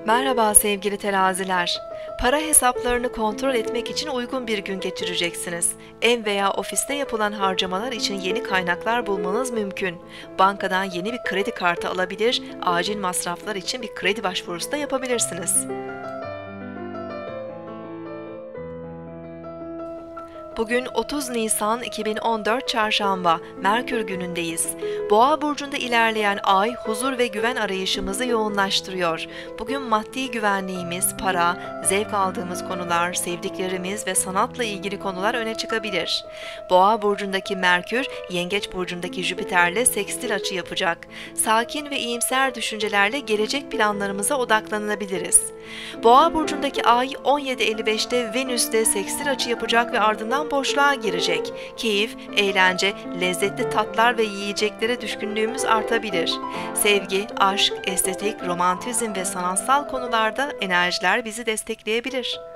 Merhaba sevgili teraziler. Para hesaplarını kontrol etmek için uygun bir gün geçireceksiniz. Ev veya ofiste yapılan harcamalar için yeni kaynaklar bulmanız mümkün. Bankadan yeni bir kredi kartı alabilir, acil masraflar için bir kredi başvurusu da yapabilirsiniz. Bugün 30 Nisan 2014 Çarşamba, Merkür günündeyiz. Boğa burcunda ilerleyen ay, huzur ve güven arayışımızı yoğunlaştırıyor. Bugün maddi güvenliğimiz, para, zevk aldığımız konular, sevdiklerimiz ve sanatla ilgili konular öne çıkabilir. Boğa burcundaki Merkür, Yengeç burcundaki Jüpiter'le sekstil açı yapacak. Sakin ve iyimser düşüncelerle gelecek planlarımıza odaklanabiliriz. Boğa burcundaki ay 17.55'te Venüs'te sekstil açı yapacak ve ardından boşluğa girecek. Keyif, eğlence, lezzetli tatlar ve yiyeceklere düşkünlüğümüz artabilir. Sevgi, aşk, estetik, romantizm ve sanatsal konularda enerjiler bizi destekleyebilir.